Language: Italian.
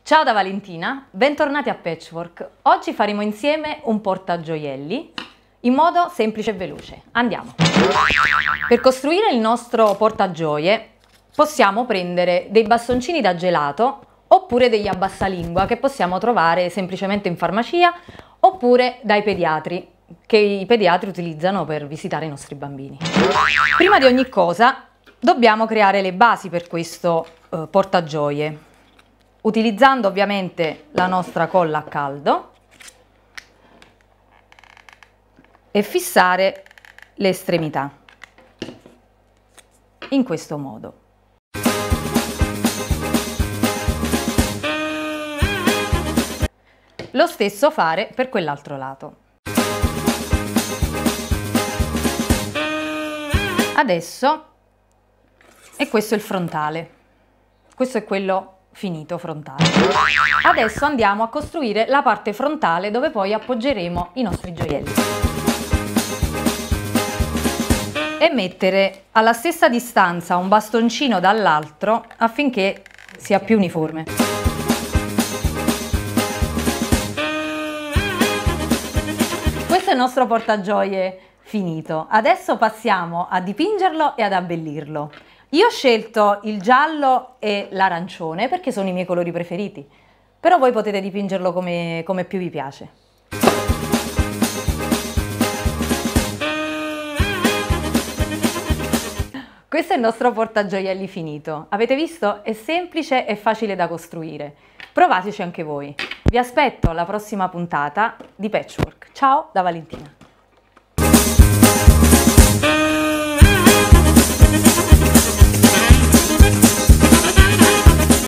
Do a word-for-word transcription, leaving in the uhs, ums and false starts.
Ciao da Valentina, bentornati a Patchwork. Oggi faremo insieme un portagioielli in modo semplice e veloce. Andiamo! Per costruire il nostro portagioie possiamo prendere dei bastoncini da gelato oppure degli abbassalingua che possiamo trovare semplicemente in farmacia oppure dai pediatri che i pediatri utilizzano per visitare i nostri bambini. Prima di ogni cosa dobbiamo creare le basi per questo eh, portagioie, utilizzando ovviamente la nostra colla a caldo e fissare le estremità in questo modo. Lo stesso fare per quell'altro lato. Adesso, e questo è il frontale, questo è quello finito frontale. Adesso andiamo a costruire la parte frontale dove poi appoggeremo i nostri gioielli. E mettere alla stessa distanza un bastoncino dall'altro affinché sia più uniforme. Questo è il nostro portagioie finito. Adesso passiamo a dipingerlo e ad abbellirlo. Io ho scelto il giallo e l'arancione perché sono i miei colori preferiti, però voi potete dipingerlo come, come più vi piace. Questo è il nostro portagioielli finito. Avete visto? È semplice e facile da costruire. Provateci anche voi. Vi aspetto alla prossima puntata di Patchwork. Ciao da Valentina.